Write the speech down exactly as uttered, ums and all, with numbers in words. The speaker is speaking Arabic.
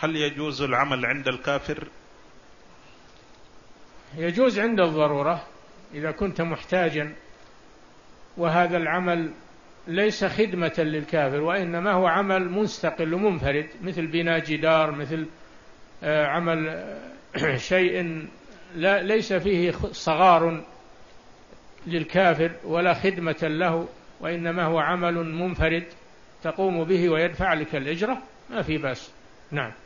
هل يجوز العمل عند الكافر؟ يجوز عند الضرورة إذا كنت محتاجا، وهذا العمل ليس خدمة للكافر وإنما هو عمل مستقل ومنفرد، مثل بناء جدار، مثل عمل شيء لا ليس فيه صغار للكافر ولا خدمة له، وإنما هو عمل منفرد تقوم به ويدفع لك الأجرة، ما في بأس. نعم.